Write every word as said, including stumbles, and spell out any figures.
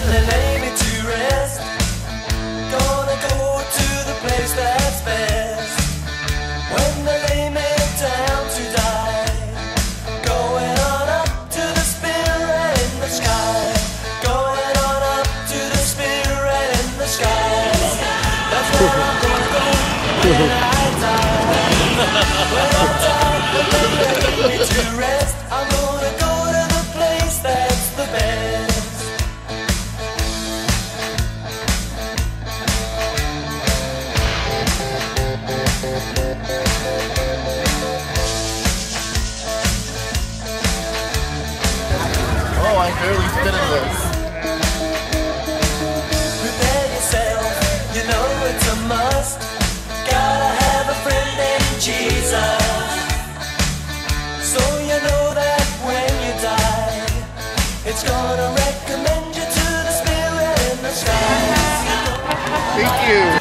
they lay me to rest, gonna go to the place that's best. When they lay me down to die, going on up to the spirit in the sky, going on up to the spirit in the sky. That's where I'm gonna go when I die. When I'm tired and they lay me to rest, I'm gonna go to the place that's the best. Oh, I barely fit in this. Prepare yourself, you know it's a must. Gotta have a friend in Jesus, so you know that when you die, it's gonna recommend you to the spirit in the sky. Thank you.